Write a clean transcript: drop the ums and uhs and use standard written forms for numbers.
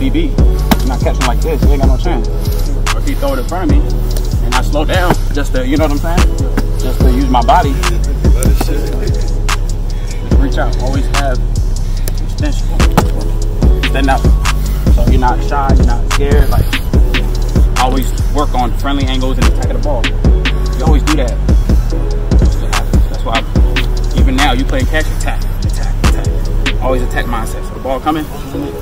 DB. You're not catching like this. You ain't got no chance. Or if he throw it in front of me and I slow down, just to, you know what I'm saying? Just to use my body. Just reach out. Always have extension. Extend out. So you're not shy. You're not scared. Like, always work on friendly angles and attack of the ball. You always do that. That's why, even now, you play catch, attack. Always attack mindset. So the ball coming,